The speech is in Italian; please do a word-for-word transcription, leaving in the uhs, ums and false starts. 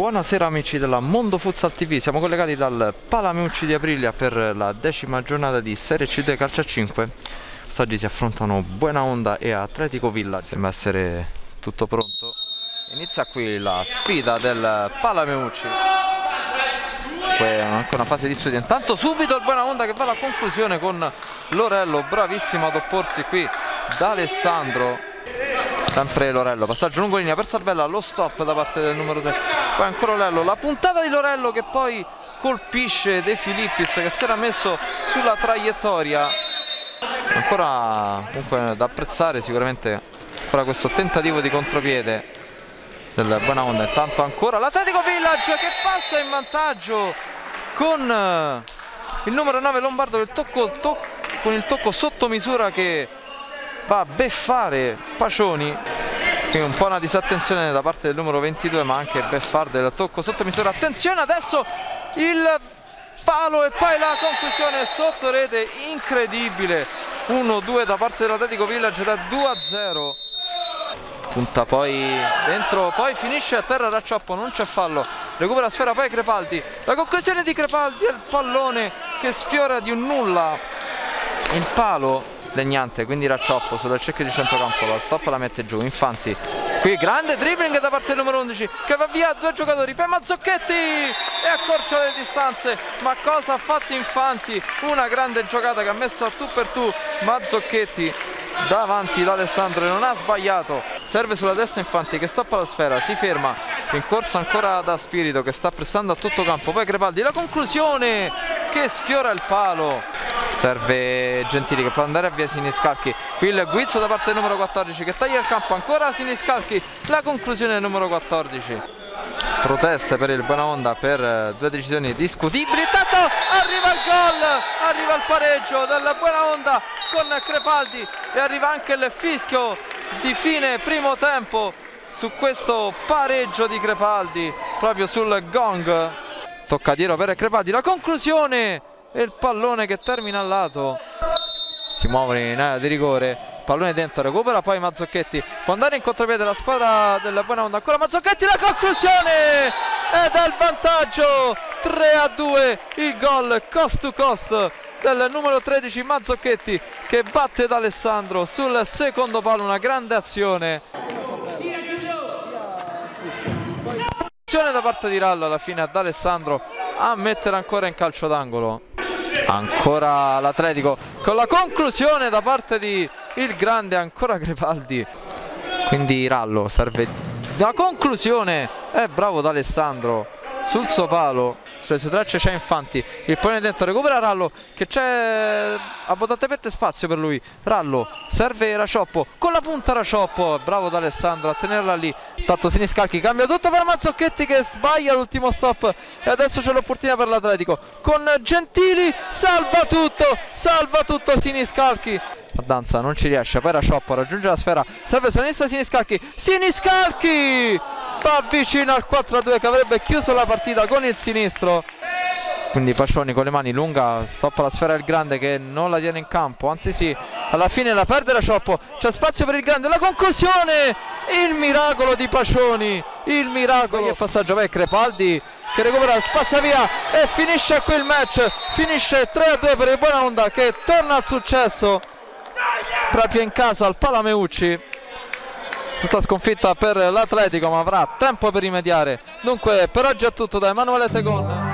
Buonasera amici della Mondo Futsal T V, siamo collegati dal Palameucci di Aprilia per la decima giornata di Serie C due Calcio a cinque. Quest'oggi si affrontano Buenaonda e Atletico Villa, sembra essere tutto pronto. Inizia qui la sfida del Palameucci. Poi è anche una fase di studio, intanto subito il Buenaonda che va alla conclusione con Lorello, bravissimo ad opporsi qui da Alessandro. Sempre Lorello, passaggio lungo linea per Salvella, lo stop da parte del numero tre, poi ancora Lorello, la puntata di Lorello che poi colpisce De Filippis che si era messo sulla traiettoria. Ancora comunque da apprezzare sicuramente ancora questo tentativo di contropiede del Buenaonda. Intanto ancora l'Atletico Village che passa in vantaggio con il numero nove Lombardo del tocco, to con il tocco sotto misura che va a beffare Pacioni, quindi un po' una disattenzione da parte del numero ventidue, ma anche beffare del tocco sotto misura. Attenzione adesso il palo e poi la conclusione sotto rete, incredibile, uno due da parte dell'Atletico Village da due a zero. Punta poi dentro, poi finisce a terra Raccioppo, non c'è fallo, recupera la sfera poi Crepaldi, la conclusione di Crepaldi e il pallone che sfiora di un nulla il palo. Legnante, quindi Raccioppo sulla cerchio di centrocampo, la stop la mette giù. Infanti, qui grande dribbling da parte del numero undici che va via due giocatori, poi Mazzocchetti e accorcia le distanze. Ma cosa ha fatto Infanti? Una grande giocata che ha messo a tu per tu Mazzocchetti davanti da Alessandro e non ha sbagliato. Serve sulla destra Infanti che stoppa la sfera, si ferma, rincorsa ancora da Spirito che sta pressando a tutto campo, poi Crepaldi, la conclusione che sfiora il palo. Serve Gentili che può andare a via Siniscalchi, qui il guizzo da parte del numero quattordici che taglia il campo, ancora Siniscalchi, la conclusione del numero quattordici. Proteste per il Buenaonda per due decisioni discutibili. Intanto arriva il gol, arriva il pareggio del Buenaonda con Crepaldi e arriva anche il fischio di fine primo tempo su questo pareggio di Crepaldi, proprio sul gong. Toccatiero per Crepaldi, la conclusione e il pallone che termina al lato. Si muove in area di rigore, pallone dentro, recupera poi Mazzocchetti, può andare in contropiede la squadra del Buenaonda, ancora Mazzocchetti, la conclusione ed è il vantaggio tre a due, il gol cost to cost del numero tredici Mazzocchetti che batte d'Alessandro sul secondo palo, una grande azione da parte di Rallo alla fine ad Alessandro a mettere ancora in calcio d'angolo. Ancora l'Atletico con la conclusione da parte di il grande, ancora Crepaldi, quindi Rallo serve la conclusione, è bravo d'Alessandro sul suo palo. Sulle sue tracce c'è Infanti, il pallone dentro, recupera Rallo che c'è a bottapette spazio per lui. Rallo serve Raccioppo con la punta, Raccioppo bravo d'Alessandro a tenerla lì. Tanto Siniscalchi cambia tutto per Mazzocchetti che sbaglia l'ultimo stop e adesso c'è l'opportunità per l'Atletico con Gentili, salva tutto, salva tutto Siniscalchi. La danza non ci riesce, poi Raccioppo raggiunge la sfera, serve sinistra Siniscalchi, Siniscalchi va vicino al quattro a due che avrebbe chiuso la partita con il sinistro. Quindi Pacioni con le mani, lunga, stoppa la sfera del grande che non la tiene in campo, anzi sì, alla fine la perde Raccioppo, c'è spazio per il grande, la conclusione, il miracolo di Pacioni, il miracolo. Che passaggio, beh, Crepaldi che recupera, spazza via e finisce qui il match, finisce tre a due per il Buenaonda che torna al successo proprio in casa al Palameucci. Tutta sconfitta per l'Atletico ma avrà tempo per rimediare. Dunque per oggi è tutto da Emanuele Tegon.